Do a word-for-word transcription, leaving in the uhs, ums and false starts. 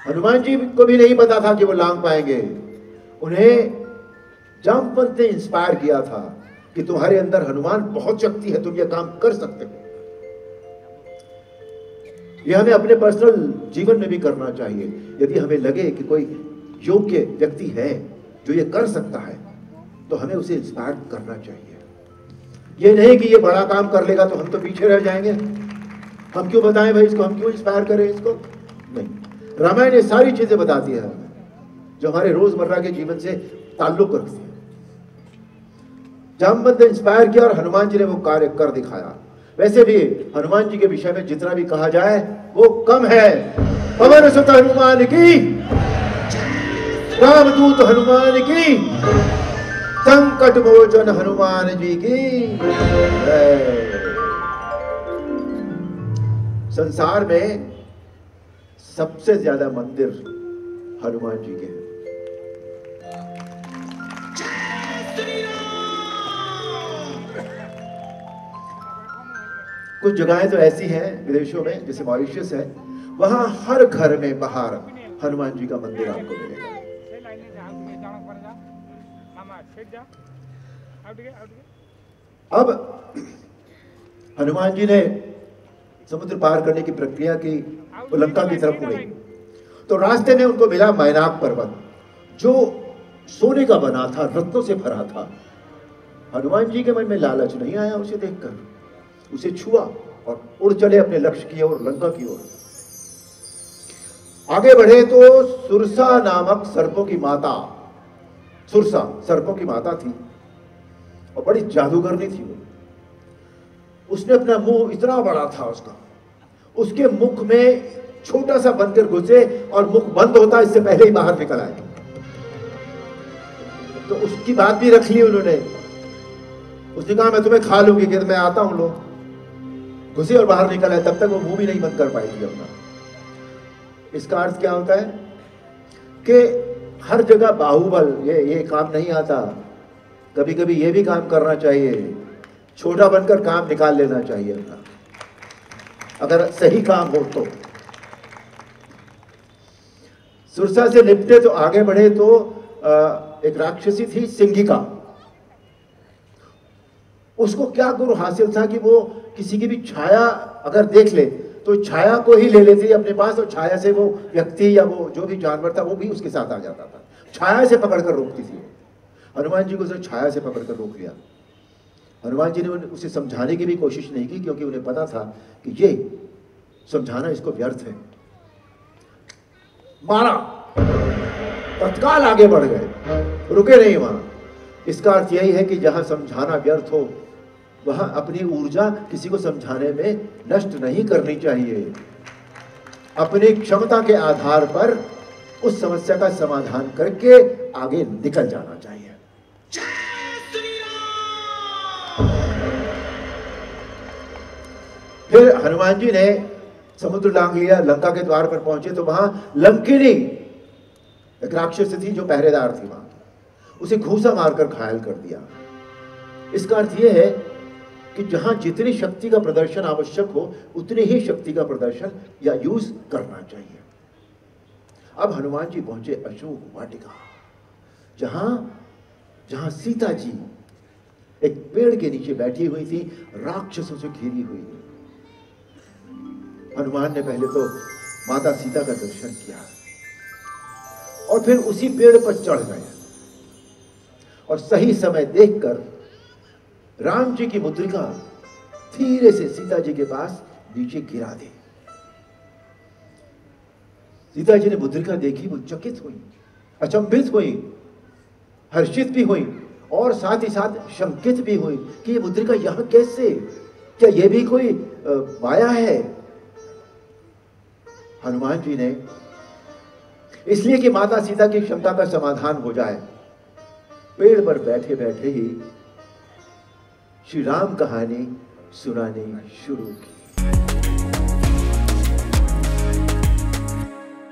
हनुमान जी को भी नहीं पता था कि वो लांग पाएंगे। उन्हें जामवंत ने इंस्पायर किया था कि तुम्हारे अंदर हनुमान बहुत शक्ति है, तुम ये काम कर सकते हो। यह हमें अपने पर्सनल जीवन में भी करना चाहिए। यदि हमें लगे कि कोई योग्य व्यक्ति है जो ये कर सकता है, तो हमें उसे इंस्पायर करना चाहिए। ये नहीं कि ये बड़ा काम कर लेगा तो हम तो पीछे रह जाएंगे, हम क्यों बताएं भाई इसको, हम क्यों इंस्पायर करें इसको। नहीं, रामायण ये सारी चीजें बताती है जो हमारे रोजमर्रा के जीवन से ताल्लुक रखती है। जामवंत ने इंस्पायर किया और हनुमान जी ने वो कार्य कर दिखाया। वैसे भी हनुमान जी के विषय में जितना भी कहा जाए वो कम है। पवन सुत हनुमान की, रामदूत हनुमान की, संकट मोचन हनुमान जी की। संसार में सबसे ज्यादा मंदिर हनुमान जी के हैं। कुछ जगहें तो ऐसी हैं विदेशों में, जैसे मॉरिशस है, वहां हर घर में बाहर हनुमान जी का मंदिर आपको मिलेगा। अब हनुमान जी ने समुद्र पार करने की प्रक्रिया की, वो लंका की तरफ मुड़े, तो रास्ते में उनको मिला मैनाक पर्वत, जो सोने का बना था, रत्नों से भरा था। हनुमान जी के मन में लालच नहीं आया उसे देखकर, उसे छुआ और उड़ चले अपने लक्ष्य की ओर, लंका की ओर। आगे बढ़े तो सुरसा नामक सर्पों की माता, सुरसा सर्पों की माता थी और बड़ी जादूगरनी थी वो। उसने अपना मुंह, इतना बड़ा था उसका, उसके मुख में छोटा सा बनकर घुसे और मुख बंद होता इससे पहले ही बाहर निकल आए। तो उसकी बात भी रख ली उन्होंने। उसने कहा मैं तुम्हें खा लूंगी, कि मैं आता हूं, लो। घुसी और बाहर निकल आए, तब तक वो मुंह भी नहीं बंद कर पाएगी अपना। इसका अर्थ क्या होता है कि हर जगह बाहुबल, ये ये काम नहीं आता। कभी कभी ये भी काम करना चाहिए, छोटा बनकर काम निकाल लेना चाहिए अपना, अगर सही काम हो तो। सुरसा से निपटे तो आगे बढ़े तो एक राक्षसी थी सिंगिका। उसको क्या गुरु हासिल था कि वो किसी की भी छाया अगर देख ले तो छाया को ही ले लेती अपने पास, और छाया से वो व्यक्ति या वो जो भी जानवर था वो भी उसके साथ आ जाता था। छाया से पकड़कर रोकती थी। हनुमान जी को उसने छाया से पकड़कर रोक लिया। हनुमान जी ने उसे समझाने की भी कोशिश नहीं की, क्योंकि उन्हें पता था कि ये समझाना इसको व्यर्थ है। मारा, तत्काल आगे बढ़ गए, रुके नहीं वहां। इसका अर्थ यही है कि जहां समझाना व्यर्थ हो वहां अपनी ऊर्जा किसी को समझाने में नष्ट नहीं करनी चाहिए। अपनी क्षमता के आधार पर उस समस्या का समाधान करके आगे निकल जाना चाहिए। फिर हनुमान जी ने समुद्र लांघ लिया, लंका के द्वार पर पहुंचे तो वहां लंकिनी एक राक्षस थी जो पहरेदार थी वहां, उसे घूसा मारकर घायल कर दिया। इसका अर्थ यह है कि जहां जितनी शक्ति का प्रदर्शन आवश्यक हो उतनी ही शक्ति का प्रदर्शन या यूज करना चाहिए। अब हनुमान जी पहुंचे अशोक वाटिका, जहां जहां सीता जी एक पेड़ के नीचे बैठी हुई थी, राक्षसों से घिरी हुई। हनुमान ने पहले तो माता सीता का दर्शन किया और फिर उसी पेड़ पर चढ़ गए और सही समय देखकर राम जी की मुद्रिका धीरे से सीता जी के पास नीचे गिरा दी। सीता जी ने मुद्रिका देखी, वो चकित हुई, अचंभित हुई, हर्षित भी हुई और साथ ही साथ शंकित भी हुई कि ये मुद्रिका यहां कैसे, क्या ये भी कोई माया है। हनुमान जी ने इसलिए कि माता सीता की क्षमता का समाधान हो जाए, पेड़ पर बैठे बैठे ही श्री राम कहानी सुनानी शुरू की।